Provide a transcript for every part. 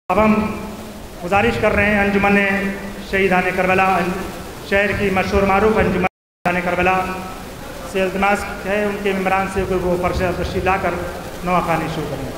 अब हम गुजारिश कर रहे हैं अंजुमन शहीदान करबला शहर की मशहूर मारूफ अंजुमन शहीदान करबला से इल्तिमास है उनके मेम्बरान से कोई वो फर्श तशरीफ ला कर नवा कहानी शुरू करेंगे।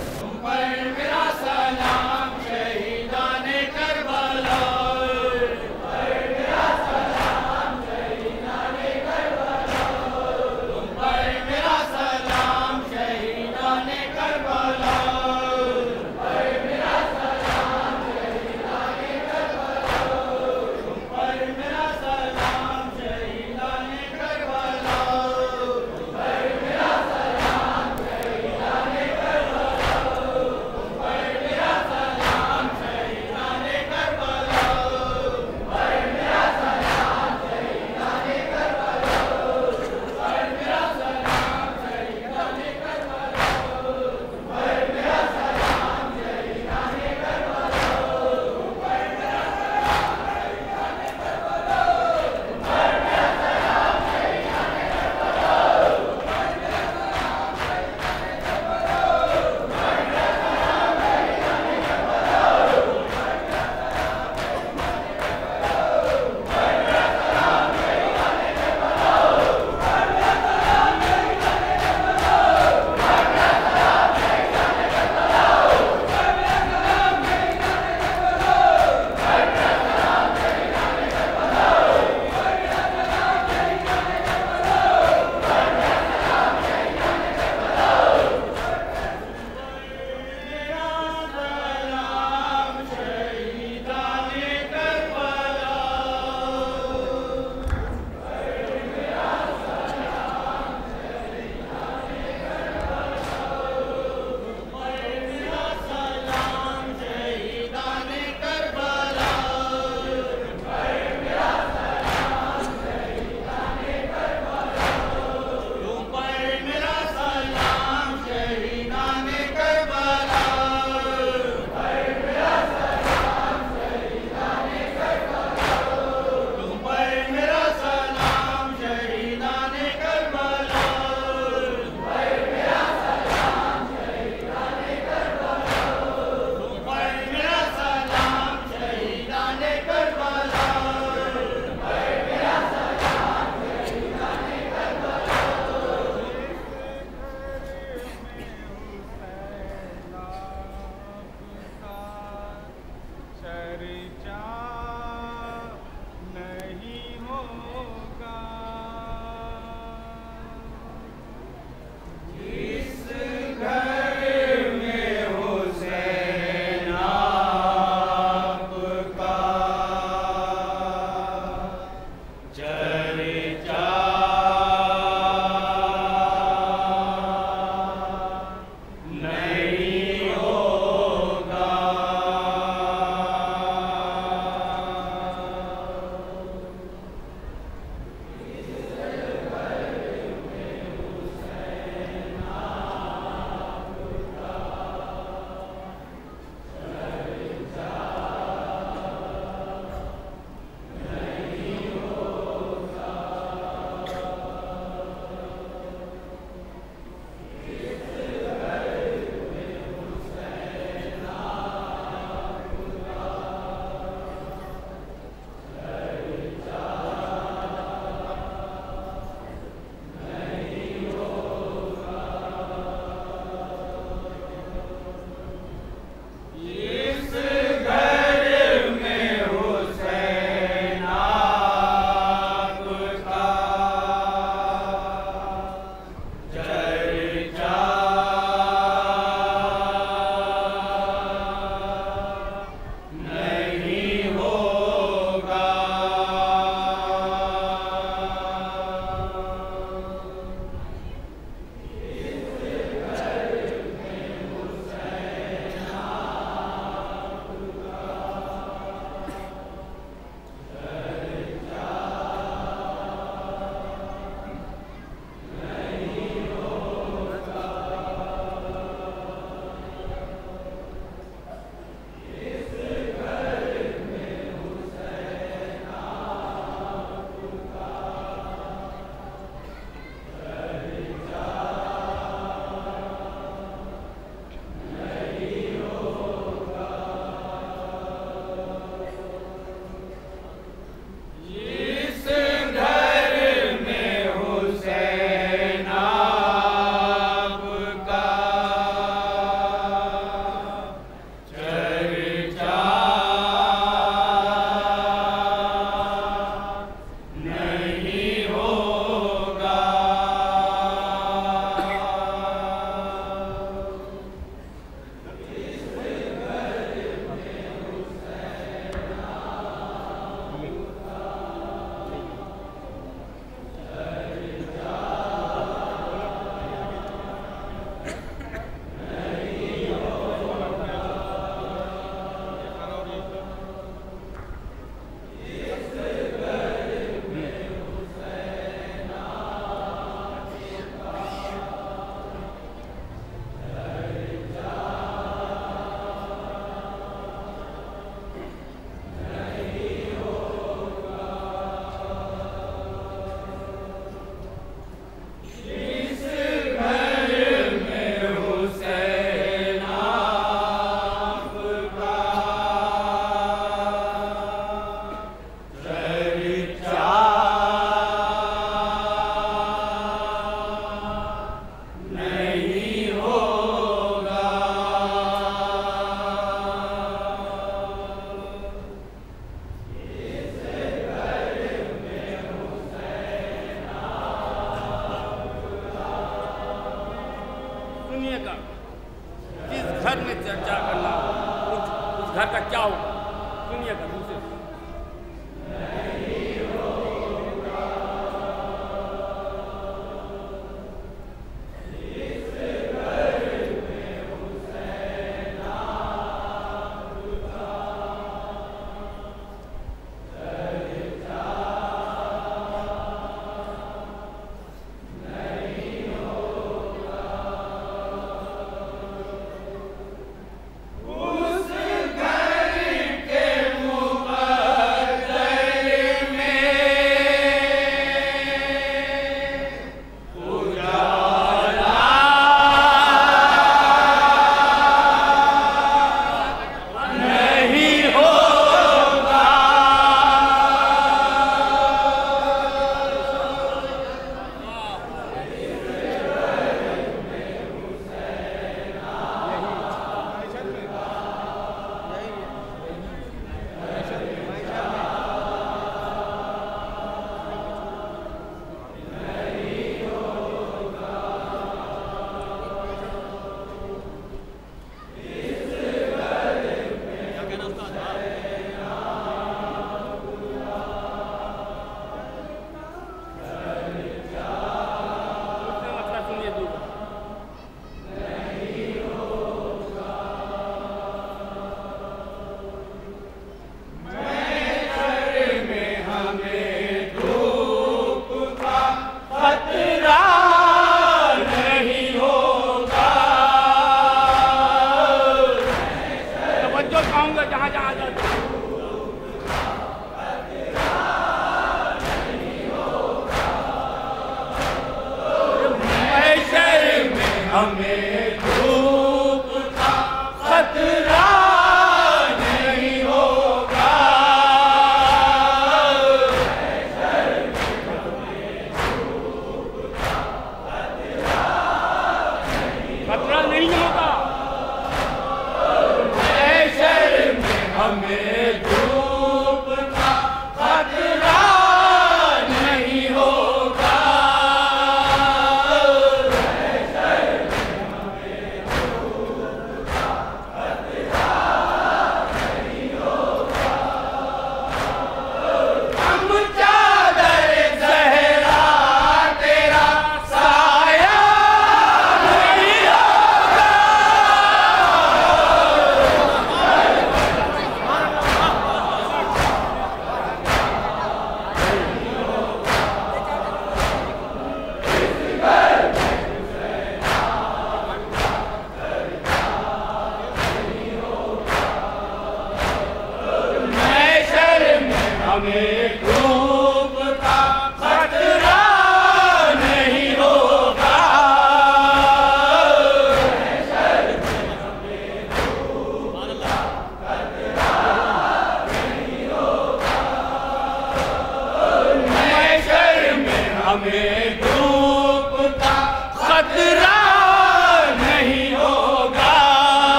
घर का क्या होगा? सुनिएगा दूसरे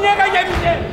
सुनिएगा ये भी से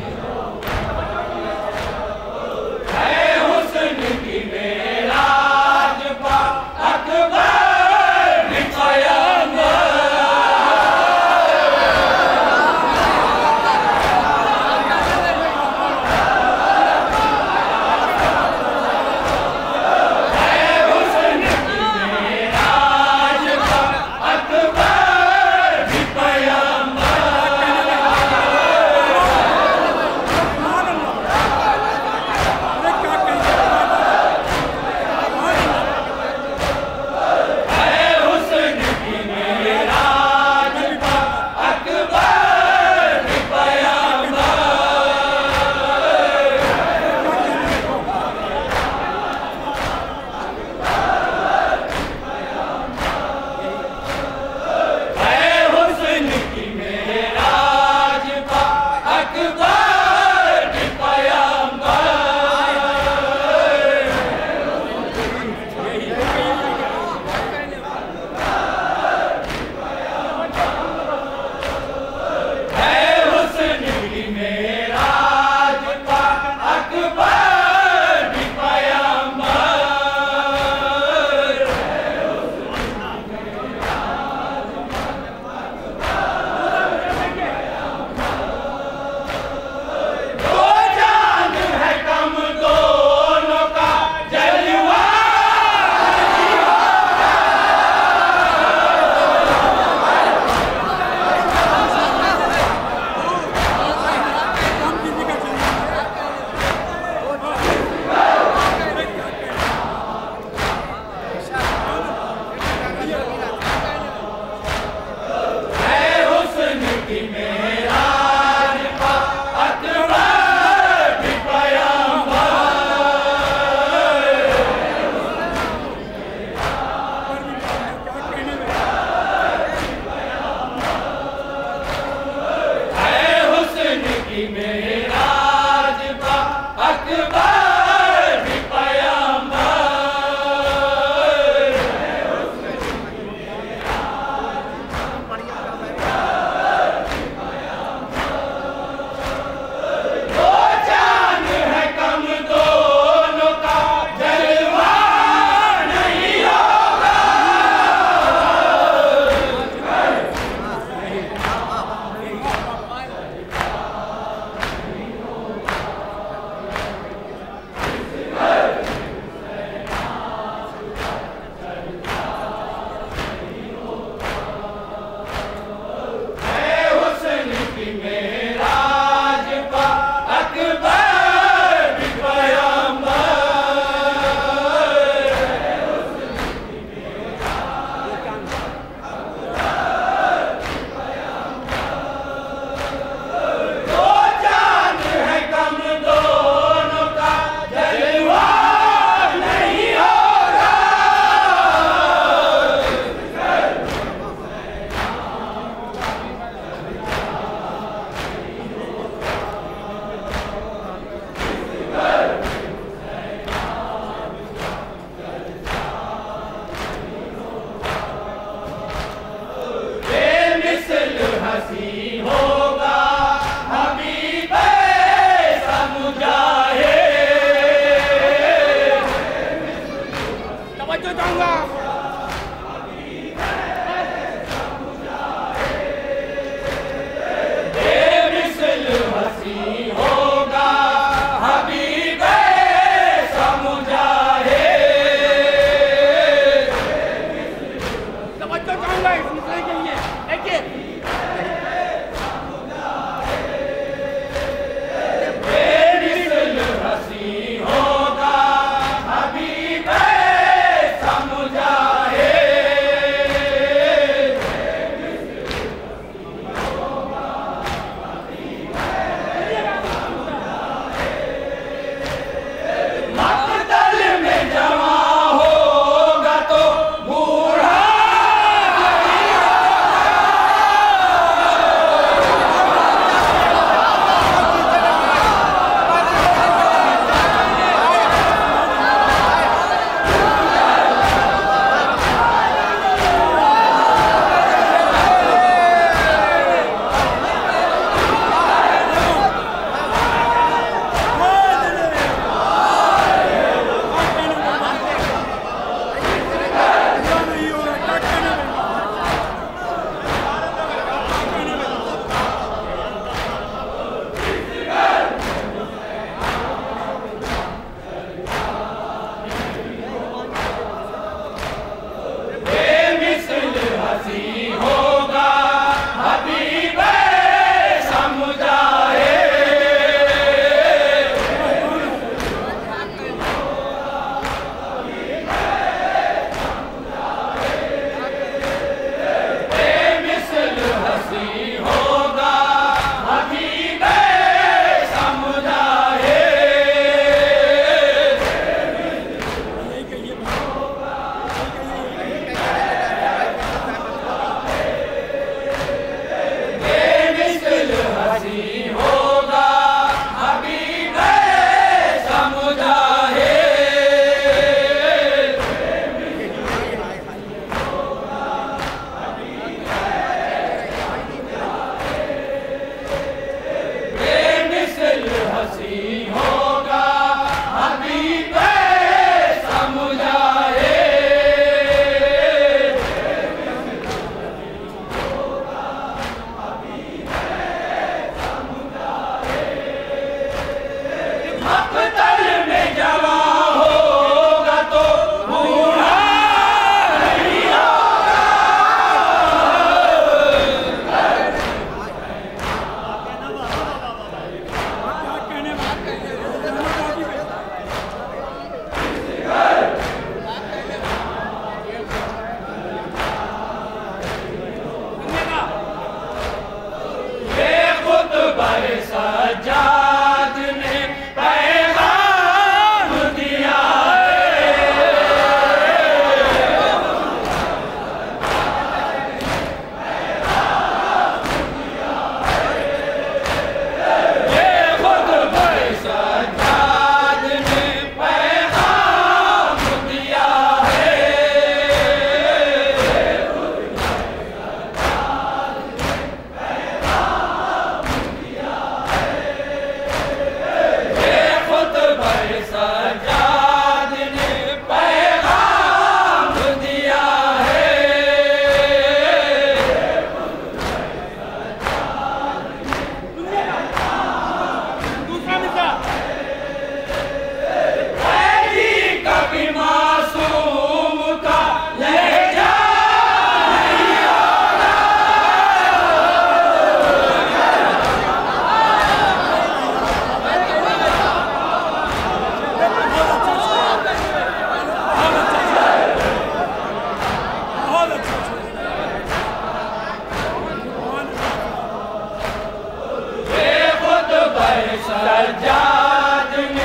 सज्जाद ने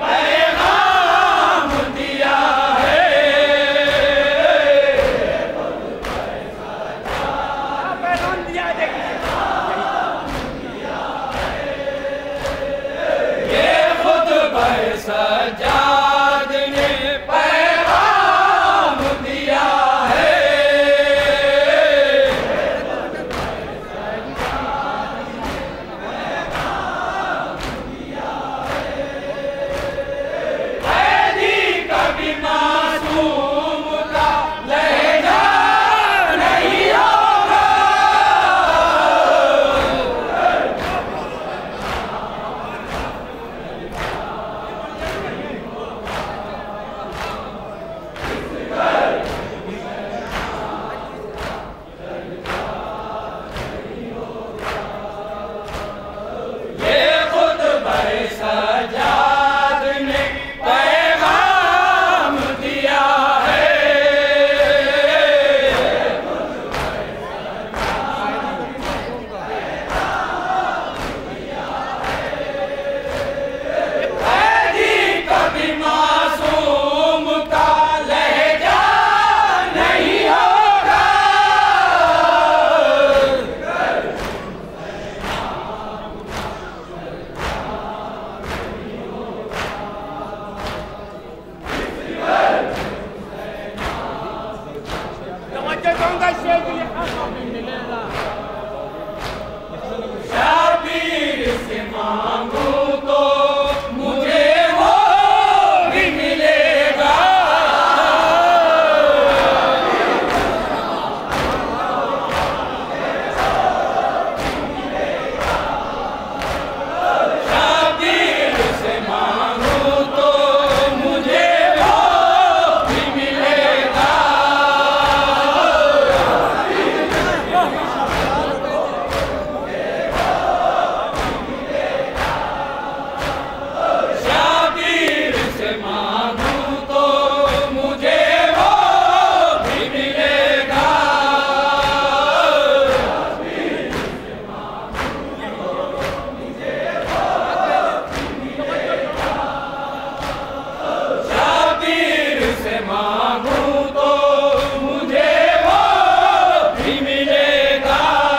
पैगाम दिया है। पैगाम दिया ये खुतबा सज्जाद ने पैगाम दिया है। शाबीर से मांगू तो मुझे वो भी मिलेगा। शाबीर से मांगू तो मुझे वो भी मिलेगा। शाबीर से मांगू तो मुझे वो भी मिलेगा। शाबीर से मांगू तो मुझे वो भी मिलेगा।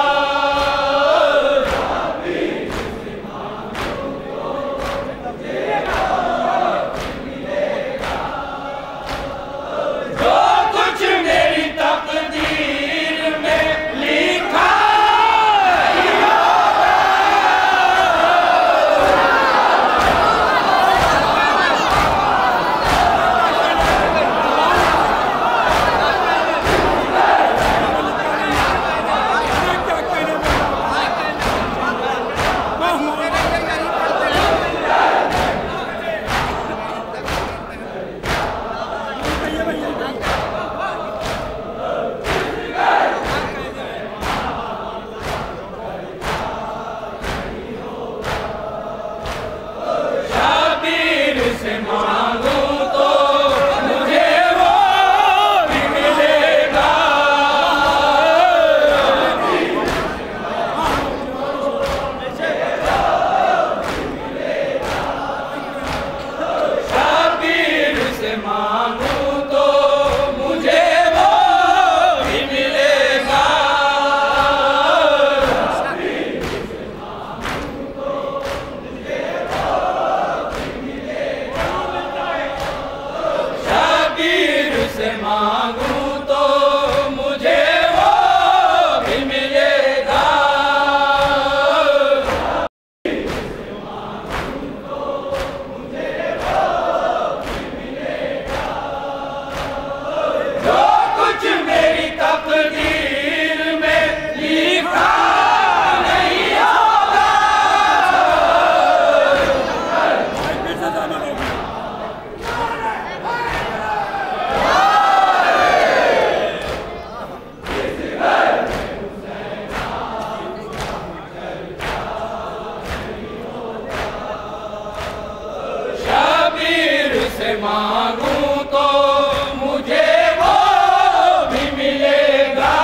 जो कुछ मेरी तकदीर में लिखा ही होगा। शाबीर से मांगू तो मुझे वो भी मिलेगा। शाबीर से मांगू तो मुझे वो भी मिलेगा। शाबीर से मांगू तो मुझे वो भी मिलेगा। जो कुछ मेरी तकदीर में लिखा नहीं होगा। शाबीर से मांगू तो मुझे वो भी मिलेगा।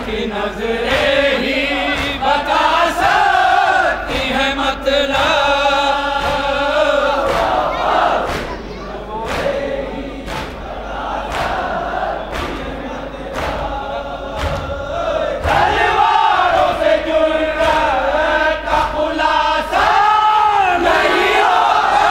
की नजरें ही बता सकती है मतलब। तलवारों से जुर्रत का खुलासा नहीं होगा।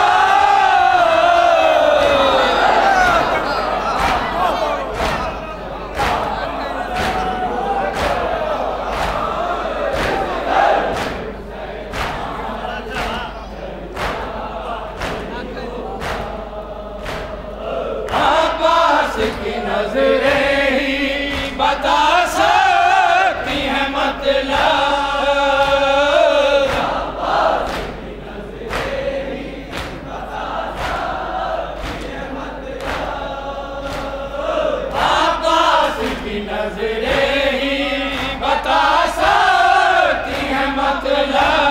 अब्बास की नजरें ही बता सकती हैं मतलब। अब्बास की नजरें ही बता सकती हैं मतलब।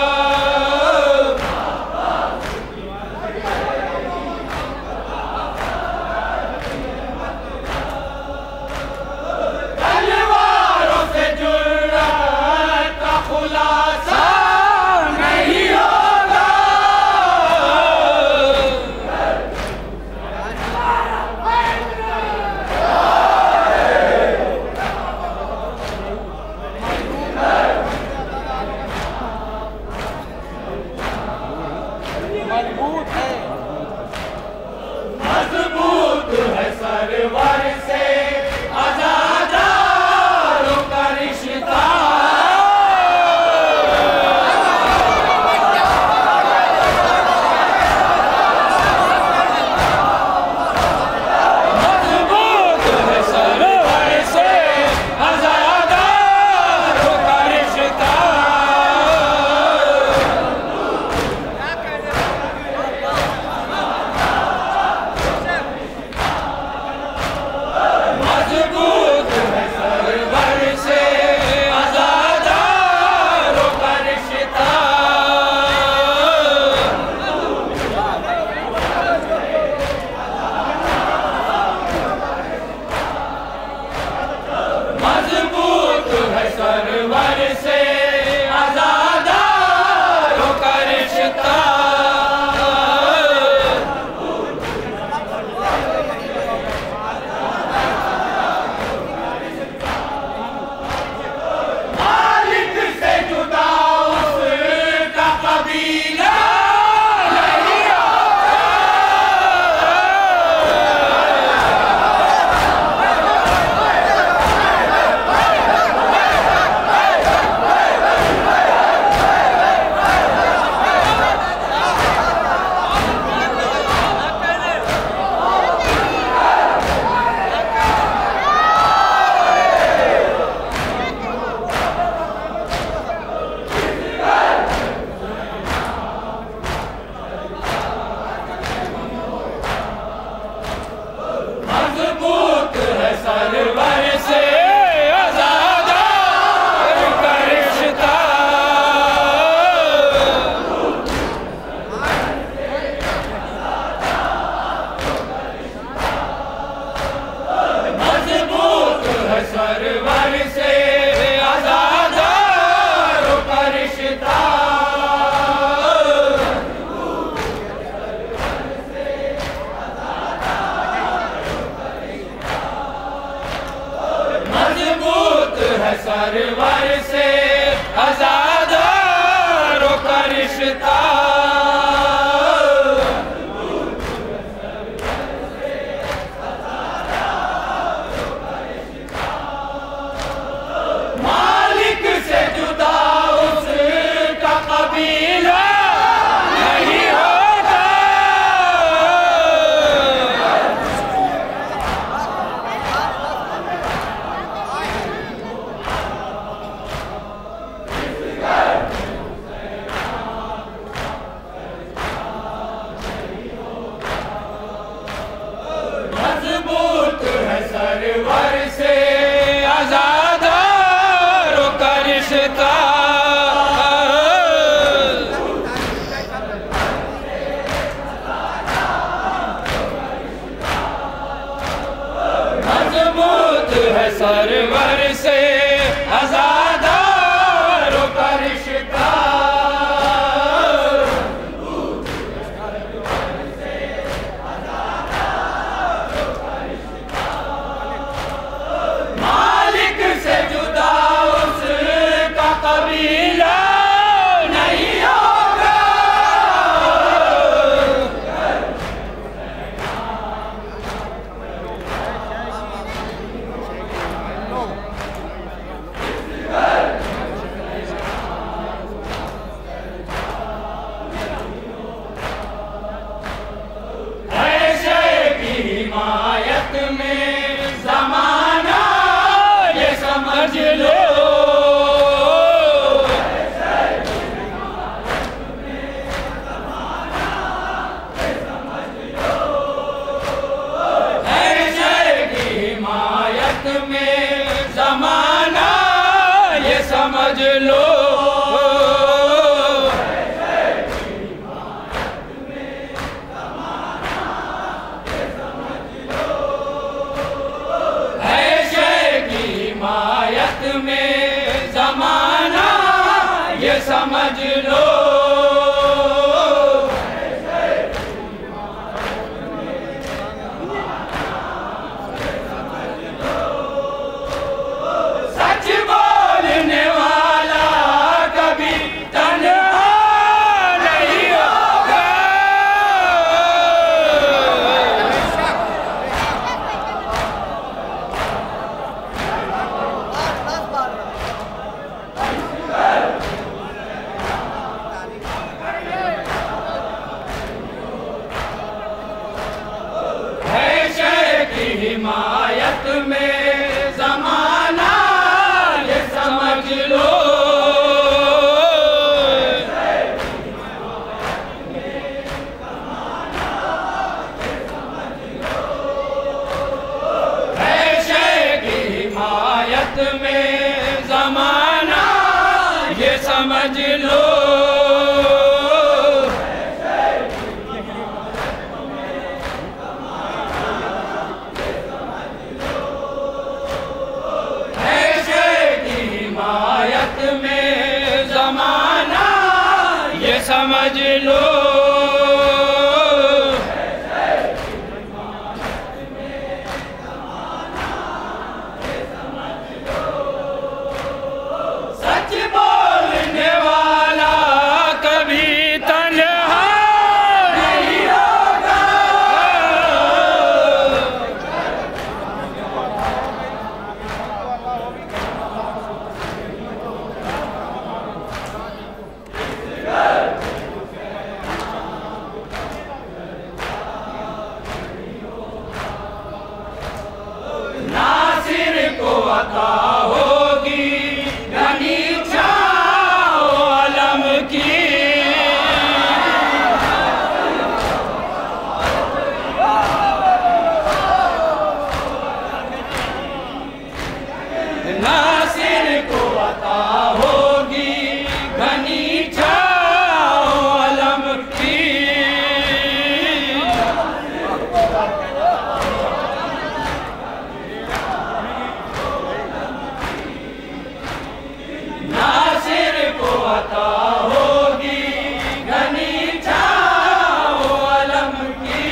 तलवारों से जुर्रत का खुलासा नहीं होगा। मजबूत है सरवर से आजादारों का रिश्ता। मजबूत है सरवर से आजादारों का रिश्ता। मजबूत है सरवर से आजादारों का रिश्ता। मजबूत है सरवर से आजादारों का रिश्ता। मालिक से जुदा उसका कबीला नहीं होगा। मजबूत है सरवर से आजादारों का रिश्ता। मजबूत है सरवर से आजादारों का रिश्ता। मजबूत है सरवर से आजादारों का रिश्ता। मालिक से जुदा उसका कबीला नहीं होगा। मजबूत है सरवर से आजादारों का रिश्ता। मजबूत है सरवर से हिमायत में जमाना ये समझ लो। समझ लो सच बोलने वाला कभी तन्हा नहीं होगा। हिमायत में जमाना ये समझ लो। ऐशे की हिमायत में जमाना ये समझ लो। समझ लो सच बोलने वाला कभी तन्हा नहीं होगा। नासिर को अता होगी घनी छाओ अलम की। नासिर को अता होगी घनी छाओ अलम की। नासिर को अता होगी घनी छाओ अलम की।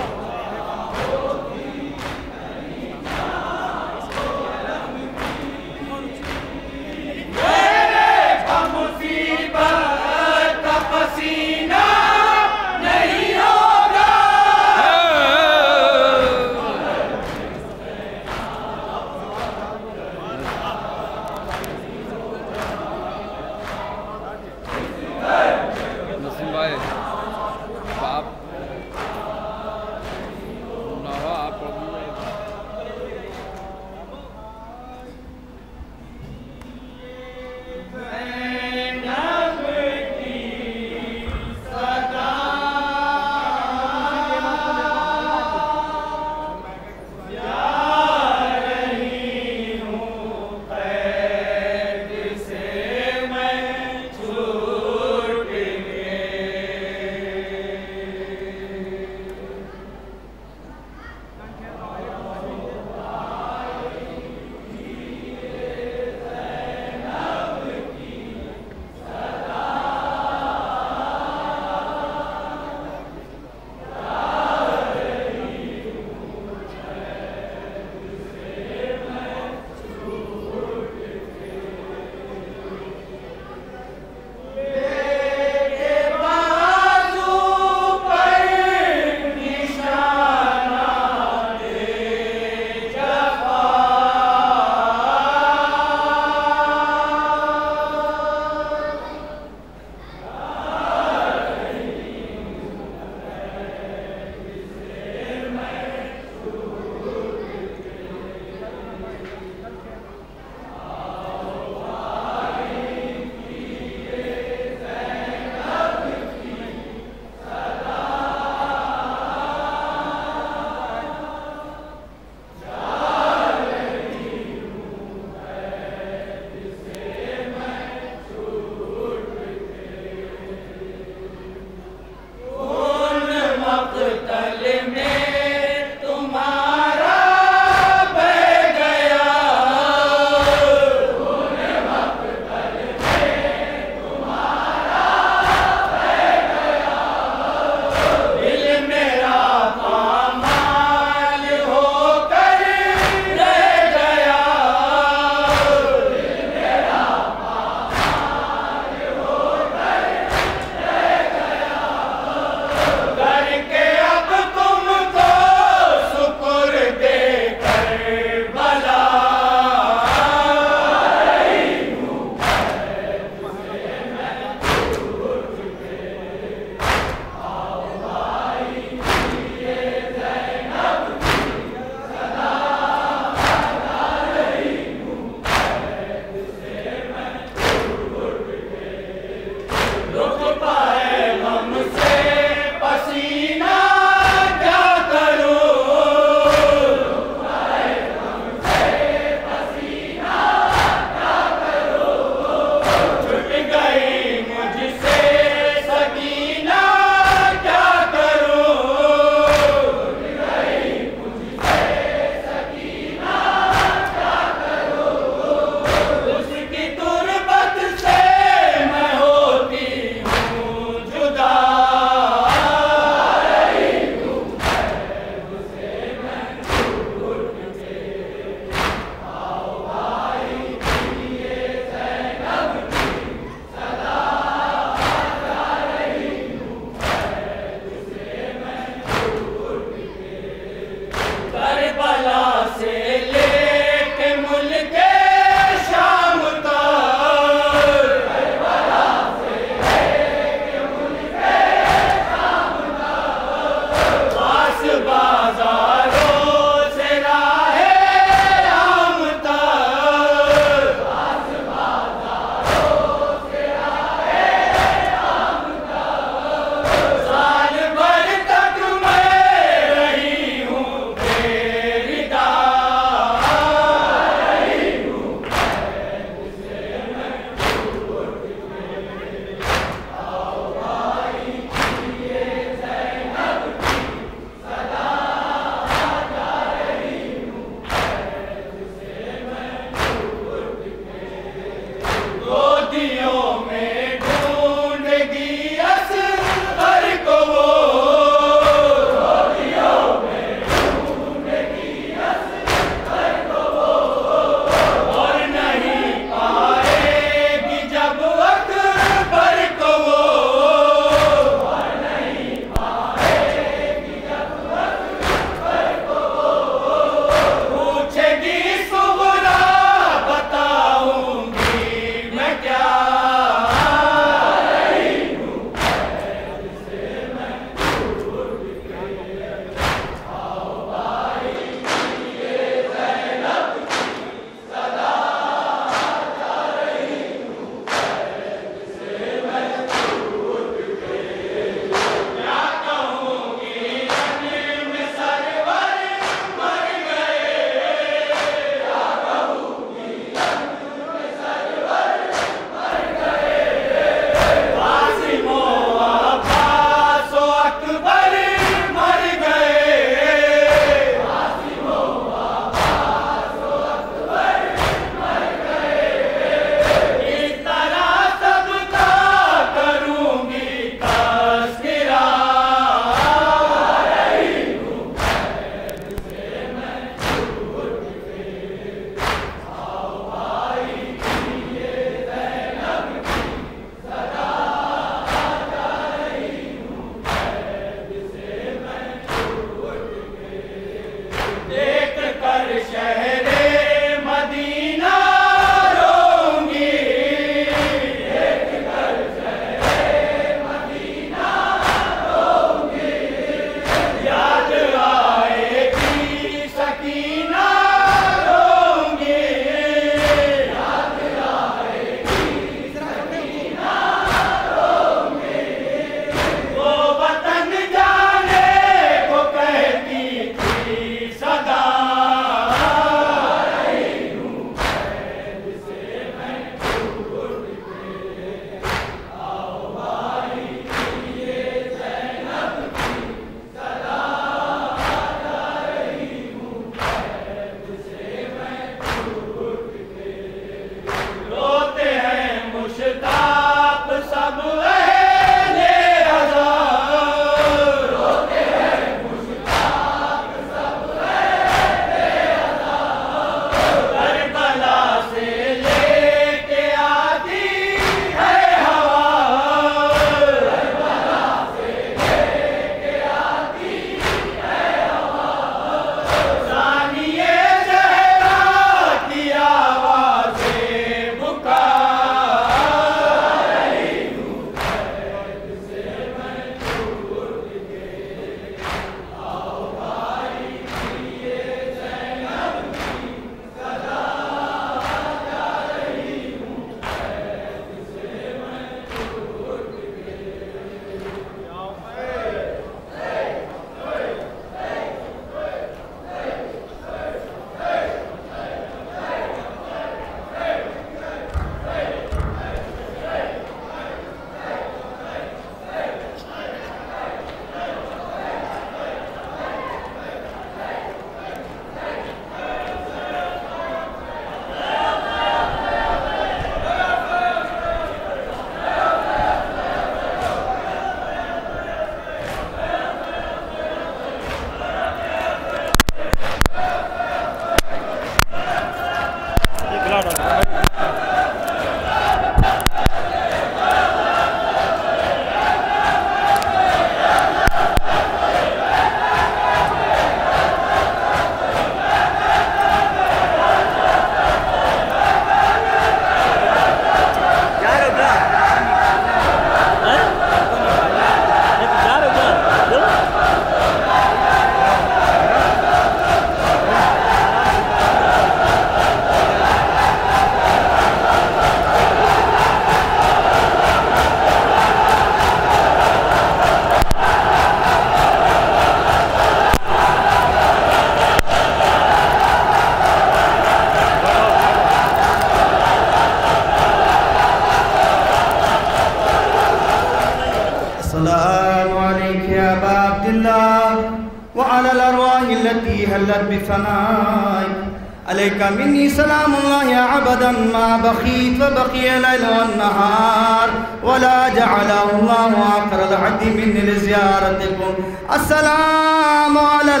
जल्लत बिफनाइक अलैका मिन्नी सलामुल्लाह या अबदन मा बखीत व बकिया लैल व नहार वला जअलल्लाहु आखिरल अहदी मिन्नी लिज़ियारतिकुम अस्सलामु अलल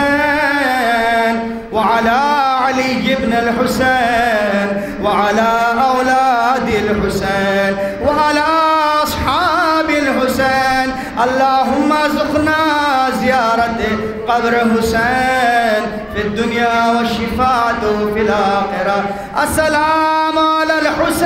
हुसैन व अला अली इब्न अल हुसैन व अला औलादिल हुसैन व अला अस्हाबिल हुसैन अल्लाहुम्मा ज़ुक़ना ज़ियारत क़ब्र हुसैन फिद दुनिया व शिफ़ाअतु फिल आखिरह अस्सलामु अलल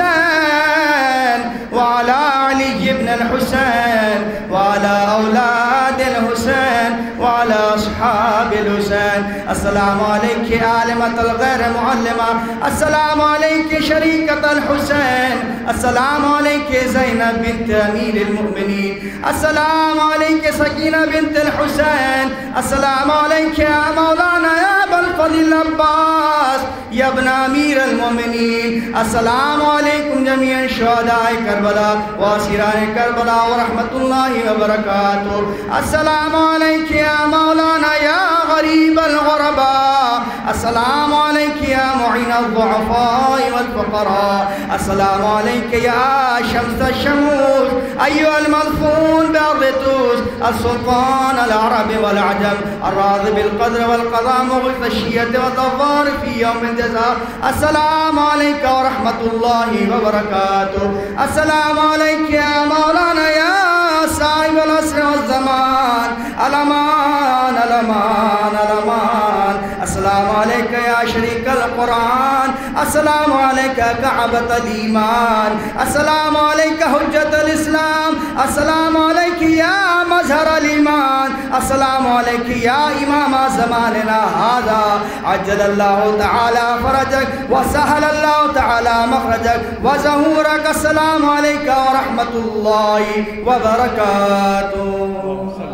हुसैन व अला अली इब्न अल हुसैन व अला औलादिल हुसैन व अला अस्हाबिल हुसैन अस्सलामु अलैकि आलिमतल गैर मुअल्लिमा अस्सलामु अलैकि शरीकतल हुसैन अस्सलामु अलैकि ज़ैनब बिन्त अमीरिल मुमिनीन अस्सलामु अलैकि सकीना बिन्तल हुसैन अस्सलामु अलैकि या मौलाना या अबुल फज़ल अब्बास या इब्न अमीरिल मुमिनीन अस्सलामु अलैकुम जमीअन शुहदाए करबला व असीराए करबला व रहमतुल्लाहि व बरकातुहू अस्सलामु अलैकि या मौलाना या गरीबल गुरबा अस्सलामु अलैकि या मुईनल दुअफ़ाए वल फ़ुक़रा अस्सलामु अलैकि या शम्सश शमूस अय्युहल मदफून बिअर्ज़ि तूस अस्सुल्तान अल अरब वल अजम अर्राज़ि बिल क़द्र वल क़ज़ा मुग़िथ अश-शिय्यत व ज़फ़ार फ़ी यौमिल जज़ा अस्सलामु अलैका व रहमतुल्लाहि व बरकातुहू अस्सलामु अलैका या मौलाना या साहिबल अस्र वज़ ज़मान अलमान अलमान अलमान अस्सलामु अलैका या शरीकल कुरान अस्सलामु अलैका कअबतल ईमान अस्सलामु अलैका हुज्जतल इस्लाम अस्सलामु अलैका या मज़हरल ईमान अस्सलामु अलैका या इमाम ज़मानिना हाज़ा अज्जलल्लाहु तआला फरजक व सहलल्लाहु तआला मखरजक व ज़हूरक अस्सलामु अलैका व रहमतुल्लाहि व बरकातुहू।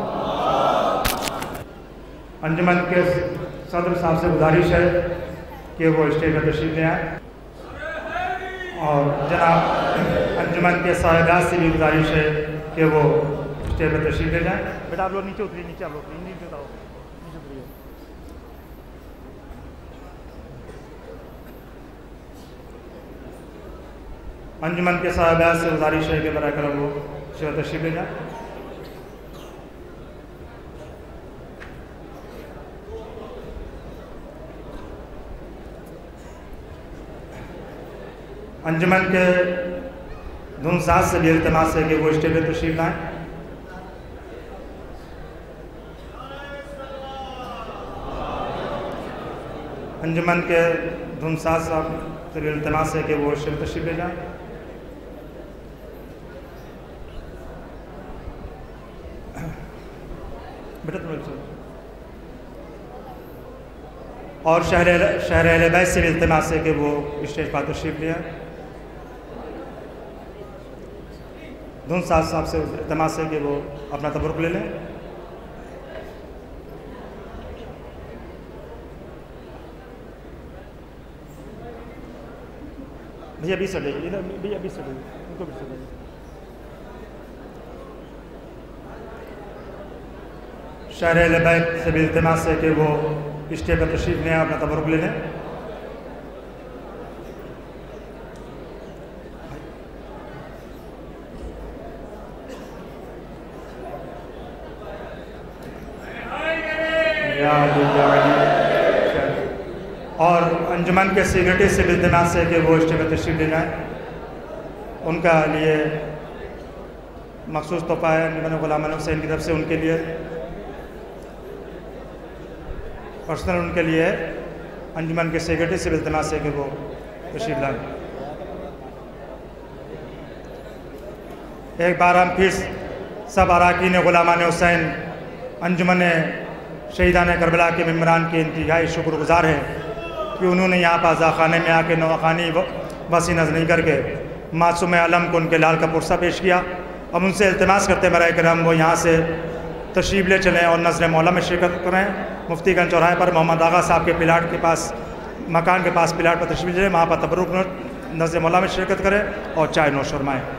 अंजुमन के सदर साहब से गुजारिश है कि वो स्टेज पर तशरीफ ले आए और जनाब अंजुमन के साहिबात से भी गुजारिश है कि वो स्टेज पर तशरीफ ले जाएँ। बेटा आप लोग नीचे उतरिए, नीचे आप लोग नीचे उतरो, नीचे उतरिए। अंजुमन के साहिबात से गुजारिश है कि बराए करम वो स्टेज पर तशरीफ ले जाएँ। अंजुमन के धुन साज से भी इल्तिमास है कि वो स्टेज पर तशरीफ लाएँ। अंजुमन के धुन साज साहब से भी इल्तिमास है कि वो स्टेज पर तशरीफ ले जाएँ। बेटा तुम और शहर अहले बैत से भी इल्तिमास है कि वो स्टेज पर तशरीफ ले आए। धुन साहब से इल्तिमास है कि वो अपना तबरुक ले लें। भैया बीच से जाइए, भैया बीच से जाइए, उनको बीच से जाइए। शहर अहले बैत से भी इल्तिमास है कि वो स्टेज पर तशरीफ लें, अपना तबरुक ले लें। और अंजुमन के सेक्रेटरी से भी इल्तिमास है कि वो स्टेज पर तशरीफ ले जाएँ। उनका लिए मखसूस तोहफा है अंजुमन गुलाम हुसैन की तरफ से, उनके लिए पर्सनल उनके लिए अंजुमन के सेक्रेटरी से भी इल्तिमास है कि वो तशरीफ लाएँ। एक बार हम फिर सब अरकान गुलामान हुसैन अंजुमन शहीदान करबला के मेम्बरान के इंतहाई शुक्रगुजार हैं कि उन्होंने यहाँ पर अज़ाख़ाने में आके नवाखानी वसी नज़र नहीं करके मासूम आलम को उनके लाल का पुरसा पेश किया। अब उनसे इल्तिमास करते बराए करम वो यहाँ से तशरीफ़ ले चलें और नज़र मौला में शिरकत करें। मुफ्तीगंज चौराहे पर मोहम्मद आगा साहब के प्लाट के पास, मकान के पास प्लाट पर तशरीफ़ ले, वहाँ पर तबरुक नज़र मौला में शिरकत करें और चाय नोश फरमाएँ।